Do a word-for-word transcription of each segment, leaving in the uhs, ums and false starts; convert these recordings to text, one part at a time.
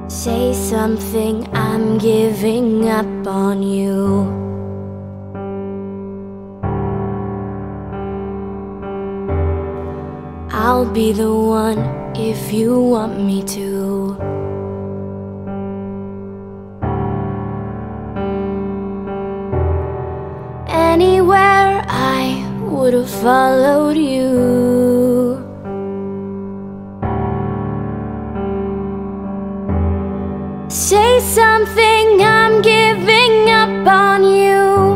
Say something, I'm giving up on you. I'll be the one if you want me to. Anywhere I would have followed you. Say something, I'm giving up on you.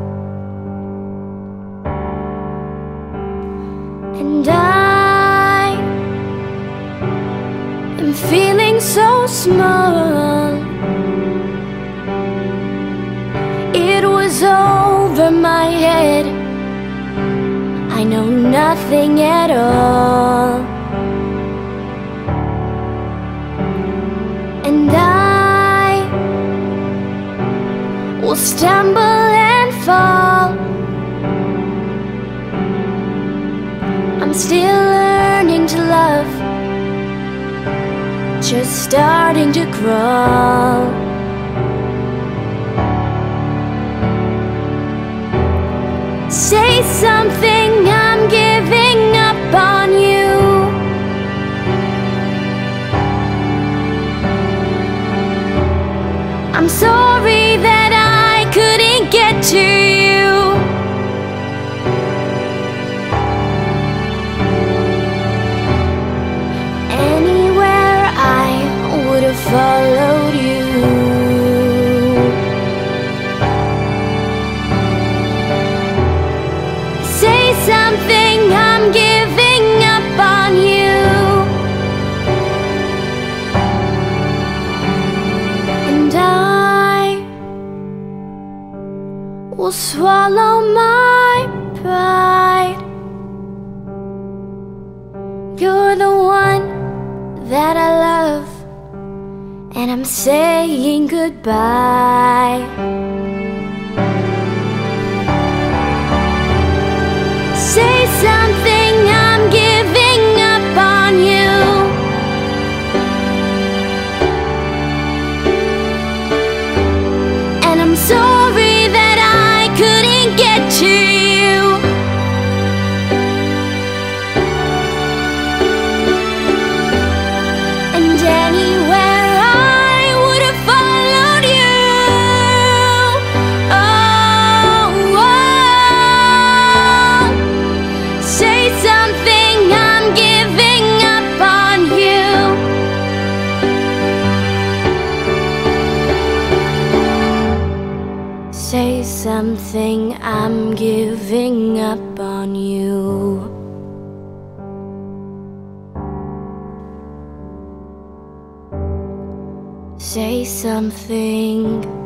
And I am feeling so small. It was over my head, I know nothing at all. And I will stumble and fall. I'm still learning to love, just starting to crawl. Say something, I'm giving up on you. I'm sorry that I couldn't get to you. Anywhere I would have followed you. Say something, I'm giving up on you. And I will swallow my pride. You're the one that I love, and I'm saying goodbye. Say something, I'm giving up on you. And I'm sorry that I couldn't get to you. And anywhere I would have followed you. Oh, oh. Say something, I'm giving up on you. Say something, I'm giving up on you. Say something.